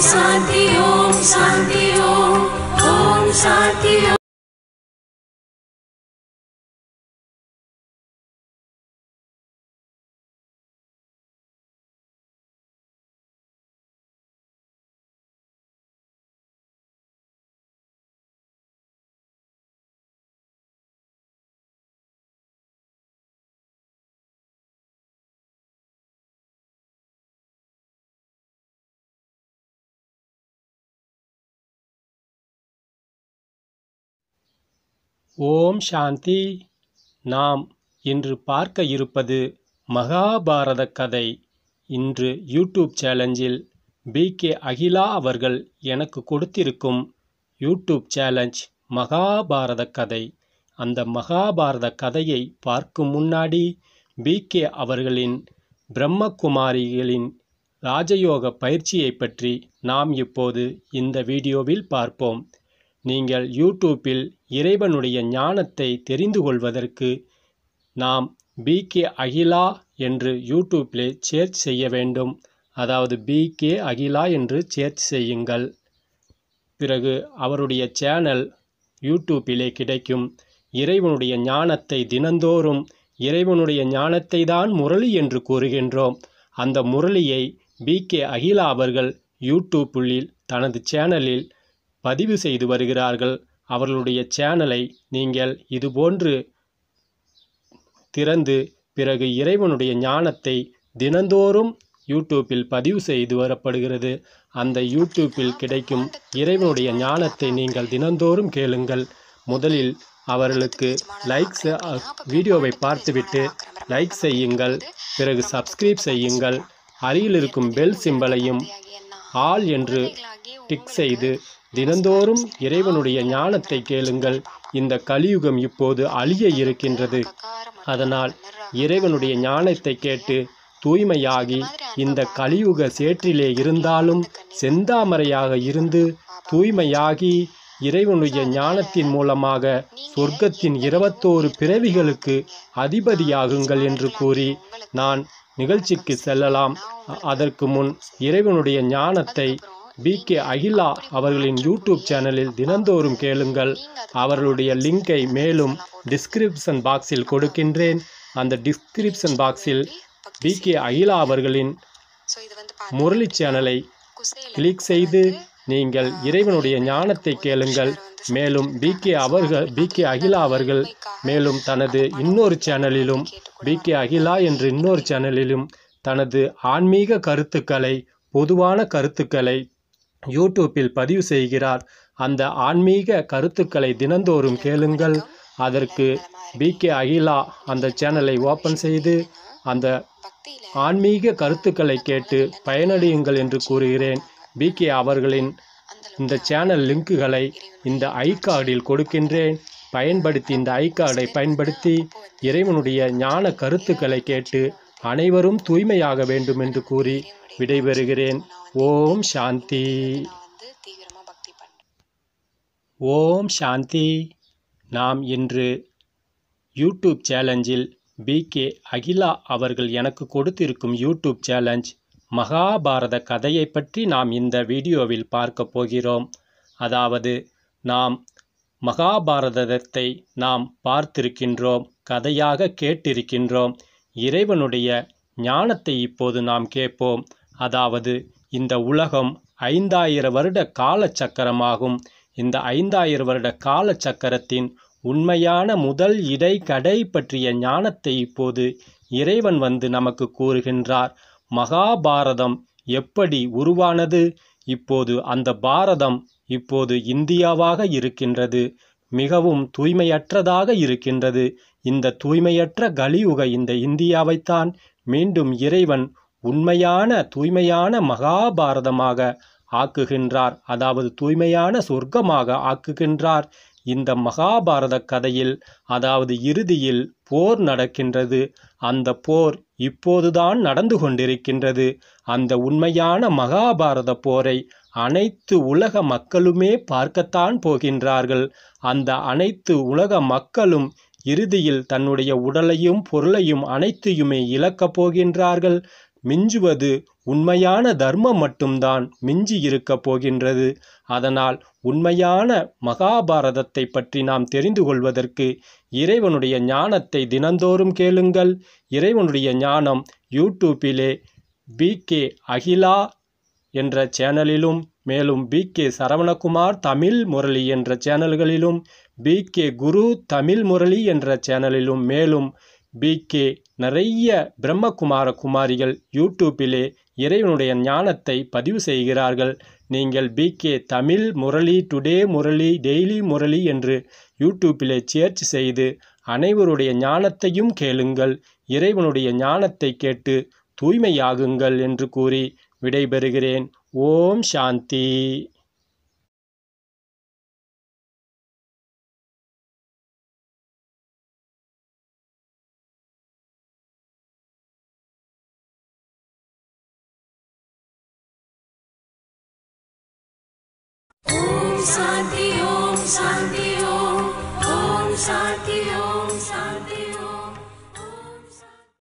शांति ओम शांति ओम शांति। ஓம் சாந்தி. நாம் இன்று பார்க்க இருப்பது மகாபாரத கதை. இன்று யூடியூப் சேலஞ்சில் BK அகிலா அவர்கள் எனக்கு கொடுத்திருக்கும் யூடியூப் சேலஞ்ச் மகாபாரத கதை. அந்த மகாபாரத கதையை பார்க்கும் முன்னாடி BK அவர்களின் பிரம்மகுமாரிகளின் ராஜயோக பயிற்சியை பற்றி நாம் இப்போது இந்த வீடியோவில் பார்ப்போம். நீங்கள் யூடியூப்பில் இறைவனுடைய ஞானத்தை தெரிந்து கொள்வதற்கு நாம் BK அகிலா என்று யூடியூப்பில் சர்ச் செய்ய வேண்டும். அதாவது BK அகிலா என்று சர்ச் செய்யுங்கள். பிறகு அவருடைய சேனல் யூடியூப்பிலே கிடைக்கும். இறைவனுடைய ஞானத்தை தினந்தோறும் இறைவனுடைய ஞானத்தை தான் முரளி என்று கூறுகின்றோம். அந்த முரளியை BK அகிலா அவர்கள் யூடியூப்பில் தனது சேனலில் பதிவு செய்து வருகிறார்கள். அவர்களுடைய சேனலை நீங்கள் இதுபோன்று திறந்து பிறகு இறைவனுடைய ஞானத்தை தினந்தோறும் யூடியூப்பில் பதிவு செய்து வரப்படுகிறது. அந்த யூடியூப்பில் கிடைக்கும் இறைவனுடைய ஞானத்தை நீங்கள் தினந்தோறும் கேளுங்கள். முதலில் அவர்களுக்கு லைக்ஸ் வீடியோவை பார்த்துவிட்டு லைக் செய்யுங்கள். பிறகு சப்ஸ்கிரைப் செய்யுங்கள். அருகில் இருக்கும் பெல் சிம்பலையும் ஆல் என்று டிக் செய்து தினந்தோறும் இறைவனுடைய ஞானத்தை கேளுங்கள். இந்த கலியுகம் இப்போது அழிய இருக்கின்றது. அதனால் இறைவனுடைய ஞானத்தை கேட்டு தூய்மையாகி இந்த கலியுக சேற்றிலே இருந்தாலும் செந்தாமரையாக இருந்து தூய்மையாகி இறைவனுடைய ஞானத்தின் மூலமாக சொர்க்கத்தின் 21 பிறவிகளுக்கு அதிபதியாகுங்கள் என்று கூறி நான் நிகழ்ச்சிக்கு செல்லலாம். அதற்கு முன் இறைவனுடைய ஞானத்தை BK அகிலா அவர்களின் யூடியூப் சேனலில் தினந்தோறும் கேளுங்கள். அவர்களுடைய லிங்கை மேலும் டிஸ்கிரிப்ஷன் பாக்ஸில் கொடுக்கின்றேன். அந்த டிஸ்கிரிப்ஷன் பாக்ஸில் BK அகிலா அவர்களின் முரளி சேனலை கிளிக் செய்து நீங்கள் இறைவனுடைய ஞானத்தை கேளுங்கள். மேலும் BK அகிலா அவர்கள் மேலும் தனது இன்னொரு சேனலிலும் BK அகிலா என்று இன்னொரு சேனலிலும் தனது ஆன்மீக கருத்துக்களை பொதுவான கருத்துக்களை யூடியூப்பில் பதிவு செய்கிறார். அந்த ஆன்மீக கருத்துக்களை தினந்தோறும் கேளுங்கள். அதற்கு BK அகிலா அந்த சேனலை ஓப்பன் செய்து அந்த ஆன்மீக கருத்துக்களை கேட்டு பயனடையுங்கள் என்று கூறுகிறேன். BK அவர்களின் இந்த சேனல் லிங்குகளை இந்த ஐகார்டில் கொடுக்கின்றேன். பயன்படுத்தி இந்த ஐகார்டை பயன்படுத்தி இறைவனுடைய ஞான கருத்துக்களை கேட்டு அனைவரும் தூய்மையாக வேண்டும் என்று கூறி விடைபெறுகிறேன். ஓம் சாந்தி. ஓம் சாந்தி. நாம் இன்று யூடியூப் சேலஞ்சில் BK அகிலா அவர்கள் எனக்கு கொடுத்திருக்கும் யூடியூப் சேலஞ்ச் மகாபாரத கதையை பற்றி நாம் இந்த வீடியோவில் பார்க்க போகிறோம். அதாவது நாம் மகாபாரதத்தை நாம் பார்த்திருக்கின்றோம், கதையாக கேட்டிருக்கின்றோம். இறைவனுடைய ஞானத்தை இப்போது நாம் கேட்போம். அதாவது இந்த உலகம் 5000 வருட காலச்சக்கரமாகும். இந்த 5000 வருட காலச்சக்கரத்தின் உண்மையான முதல் இடை கடை பற்றிய ஞானத்தை இப்போது இறைவன் வந்து நமக்கு கூறுகின்றார். மகாபாரதம் எப்படி உருவானது? இப்போது அந்த பாரதம் இப்போது இந்தியாவாக இருக்கின்றது. மிகவும் தூய்மையற்றதாக இருக்கின்றது. இந்த தூய்மையற்ற கலியுக இந்த இந்தியாவைத்தான் மீண்டும் இறைவன் உண்மையான தூய்மையான மகாபாரதமாக ஆக்குகின்றார். அதாவது தூய்மையான சொர்க்கமாக ஆக்குகின்றார். இந்த மகாபாரத கதையில் அதாவது இறுதியில் போர் நடக்கின்றது. அந்த போர் இப்போதுதான் நடந்து கொண்டிருக்கின்றது. அந்த உண்மையான மகாபாரத போரை அனைத்து உலக மக்களுமே பார்க்கத்தான் போகின்றார்கள். அந்த அனைத்து உலக மக்களும் இறுதியில் தன்னுடைய உடலையும் பொருளையும் அனைத்தையுமே இழக்கப் போகின்றார்கள். மிஞ்சுவது உண்மையான தர்மம் மட்டும்தான் மிஞ்சி இருக்கப் போகின்றது. அதனால் உண்மையான மகாபாரதத்தை பற்றி நாம் தெரிந்து கொள்வதற்கு இறைவனுடைய ஞானத்தை தினந்தோறும் கேளுங்கள். இறைவனுடைய ஞானம் யூடியூப்பிலே BK அகிலா என்ற சேனலிலும், மேலும் BK சரவணகுமார் தமிழ் முரளி என்ற சேனல்களிலும், BK குரு தமிழ் முரளி என்ற சேனலிலும், மேலும் BK நிறைய பிரம்மகுமார குமாரிகள் யூடியூப்பிலே இறைவனுடைய ஞானத்தை பதிவு செய்கிறார்கள். நீங்கள் BK Tamil Murali, today Murali, daily Murali என்று யூடியூப்பிலே சர்ச் செய்து அனைவருடைய ஞானத்தையும் கேளுங்கள். இறைவனுடைய ஞானத்தை கேட்டு தூய்மையாகுங்கள் என்று கூறி விடைபெறுகிறேன். ஓம் சாந்தி. Om Shanti Om Shanti Om Om Shanti Om